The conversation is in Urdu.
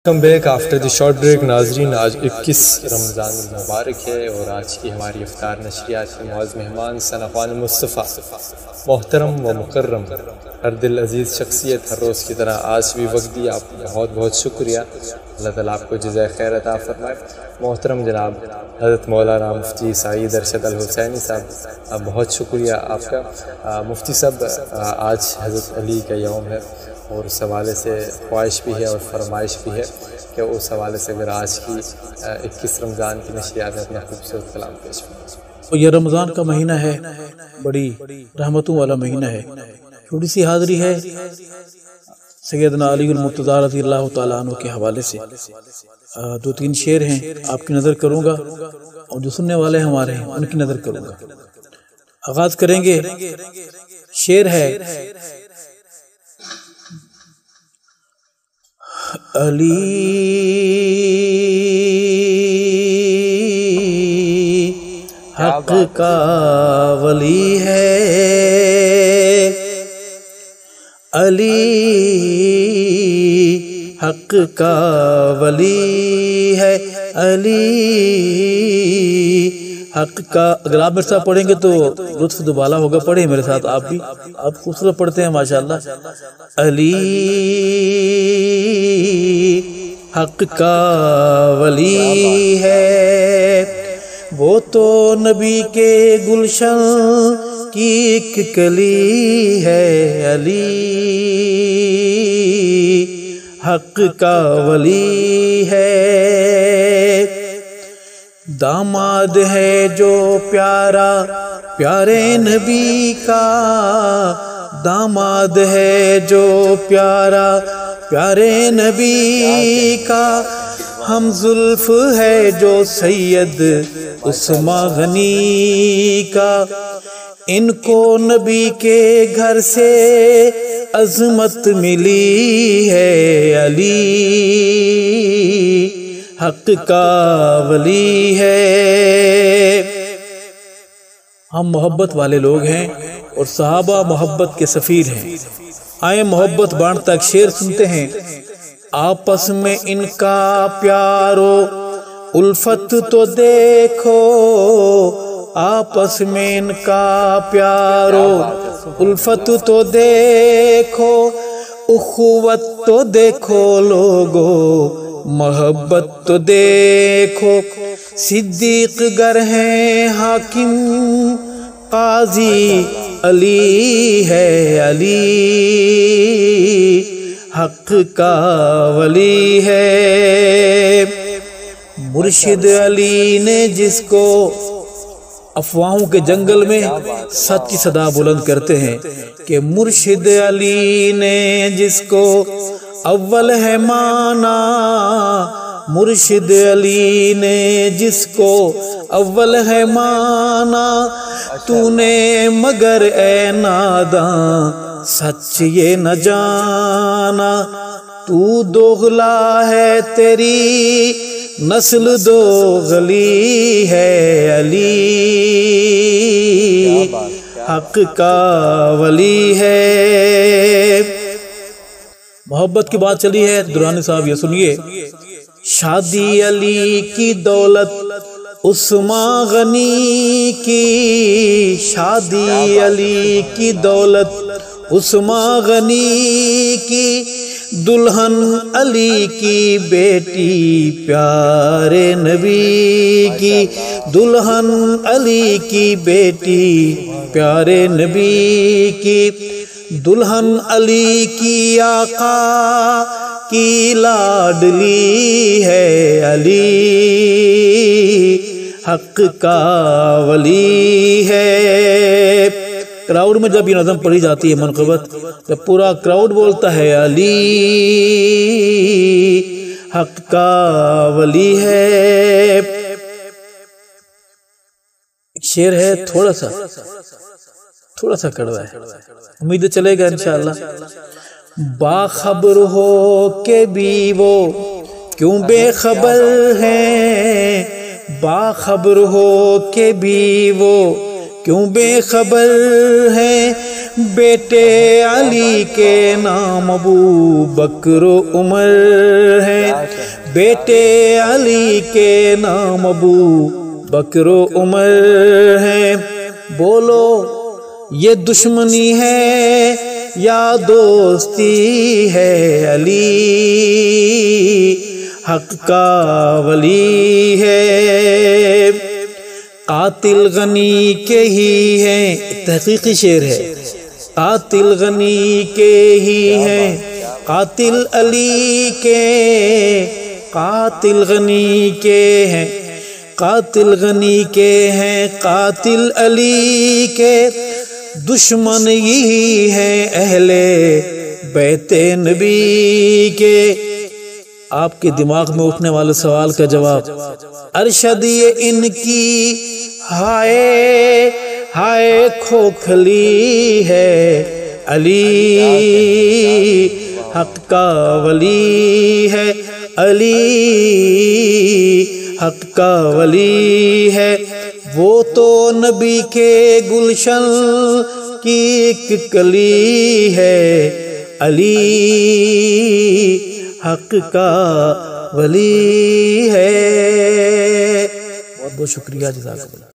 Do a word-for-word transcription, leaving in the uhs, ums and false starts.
Welcome back after the short break. ناظرین آج اکیس رمضان المبارک ہے اور آج کی ہماری افطار نشریات کے معزز مہمان ثناءخوان مصطفیٰ محترم و مکرم ہر دل عزیز شخصیت ہر روز کی طرح آج بھی وقت دی. آپ کا بہت بہت شکریہ. اللہ تعالیٰ آپ کو جزائے خیر عطا فرمائے. محترم جناب حضرت مولانا مفتی سعید ارشد الحسینی صاحب آپ بہت شکریہ آپ کا. مفتی صاحب آج حضرت علی کا یوم ہے اور اس حوالے سے خواہش بھی ہے اور فرمائش بھی ہے کہ اس حوالے سے اگر آج کی اکیس رمضان کی نشریات میں اپنا خوبصورت کلام پیش کریں. یہ رمضان کا مہینہ ہے، بڑی رحمتوں والا مہینہ ہے. چھوٹی سی حاضری ہے سیدنا علی المرتضیٰ رضی اللہ تعالیٰ عنہ کے حوالے سے. دو تین شعر ہیں آپ کی نظر کروں گا اور جو سننے والے ہمارے ہیں ان کی نظر کروں گا. آغاز کریں گے. شعر ہے: علی حق کا ولی ہے، علی حق کا ولی ہے، علی حق کا. اگر آپ میرے ساتھ پڑھیں گے تو لطف دوبالا ہوگا. پڑھیں میرے ساتھ آپ بھی، آپ خوبصورت پڑھتے ہیں ماشاءاللہ. علی حق کا ولی ہے، وہ تو نبی کے گلشن کی ایک کلی ہے. علی حق کا ولی ہے، داماد ہے جو پیارا پیارے نبی کا، داماد ہے جو پیارا پیارے نبی کا، ہم زلف ہے جو سید عثمان غنی کا. ان کو نبی کے گھر سے عظمت ملی ہے. علی حق کا ولی ہے. ہم محبت والے لوگ ہیں اور صحابہ محبت کے سفیر ہیں. آئیں محبت بانٹتا ایک شعر سنتے ہیں. آپس میں ان کا پیارو الفت تو دیکھو، آپس میں ان کا پیارو الفت تو دیکھو، اخوت تو دیکھو لوگو، محبت تو دیکھو. صدیق گر ہیں حاکم قاضی علی ہے، علی حق کا ولی ہے. مرشد علی نے جس کو، افواہوں کے جنگل میں سچ کی صدا بلند کرتے ہیں کہ مرشد علی نے جس کو اول ہے مانا، مرشد علی نے جس کو اول ہے مانا، تو نے مگر اے ناداں سچ یہ نہ جانا، تو دوغلا ہے تیری نسل دوغلی ہے. علی حق کا ولی ہے. محبت کی بات چلی ہے. درانی صاحب یہ سنیے: شادی علی کی دولت عثمان غنی کی، شادی علی کی دولت عثمان غنی کی، دلہن علی کی بیٹی پیارے نبی کی، دلہن علی کی بیٹی پیارے نبی کی، دلہن علی کی آقا کی لاڈلی ہے. علی حق کا ولی ہے. کراؤڈ میں جب یہ نظم پڑھی جاتی ہے منقبت، جب پورا کراؤڈ بولتا ہے علی حق کا ولی ہے. ایک شعر ہے تھوڑا سا تھوڑا سا کڑوا ہے، امید چلے گا انشاءاللہ. باخبر ہو کہ بھی وہ کیوں بے خبر ہیں، باخبر ہو کہ بھی وہ کیوں بے خبر ہیں، بیٹے علی کے نام ابو بکر و عمر ہیں، بیٹے علی کے نام ابو بکر و عمر ہیں، بولو یہ دشمنی ہے یا دوستی ہے، علی حق کا ولی ہے، قاتل غنی کے ہی ہیں، تحقیقی شعر ہے، قاتل غنی کے ہی ہیں، قاتل علی کے، قاتل غنی کے ہیں، قاتل غنی کے ہیں، قاتل علی کے، دشمن یہی ہیں اہل بیت نبی کے۔ آپ کے دماغ میں اٹھنے والے سوال کا جواب، ارشد یہ ان کی ہائے ہائے کھوکھلی ہے، علی حق کا ولی ہے، علی حق کا ولی ہے، وہ تو نبی کے گلشن کی ایک کلی ہے، علی حق کا ولی ہے۔ بہت بہت شکریہ، جزاک اللہ۔